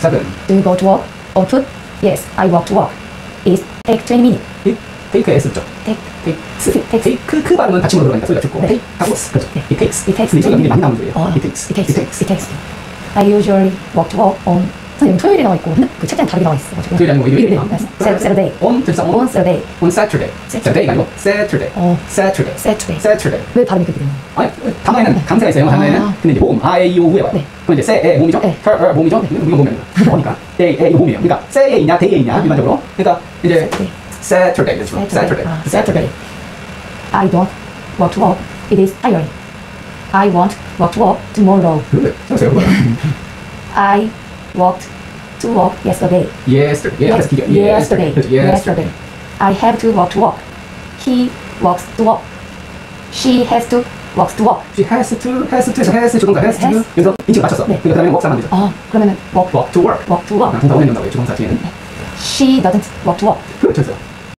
7. Do you go to work on foot? Yes, I walk to work. It takes 20 minutes. Take S죠. take 그 발음은 받침으로 들어가니까 소리가 듣고 take 하고 그렇죠. It takes. 근데 소리가 굉장히 많이 나오는 소리예요. It takes. I usually walk to work on 선생님 토요일에 나와 있고 그 책장에 다르게 나와 있어. 토요일이 아니고 일요일. Saturday. On Saturday. On Saturday. Saturday가 아니고 Saturday. 왜 발음이 그렇게 되나요? 아니 단어에는 강세가 있어요. 단어에는. 근데 이제 모음 A-E-I-O-U에 와요. 그럼 이제 세의 모음이죠. her 모음이죠. 이거 보면 뭐니까 day의 이거 모음이에요. 그러니까 세의 있냐 day의 있냐 일반적으로. 그러니까 이제 Saturday. I don't want to work. It is tiring. I won't walk to work tomorrow. I walked to work yesterday. Yesterday. I have to walk to work. He walks to work. She has to walk to work. She has 조동사 has to 여기서 인칭을 맞췄어. 네. 그 다음에 walk사만 되죠. 그러면은 walk to work. walk to work. 동사 원형 나오고요. 조동사 뒤에는. She doesn't walk to work. 그렇죠.